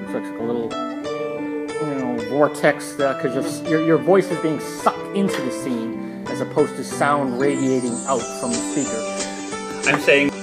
It's like a little, vortex, because your voice is being sucked into the scene as opposed to sound radiating out from the speaker. I'm saying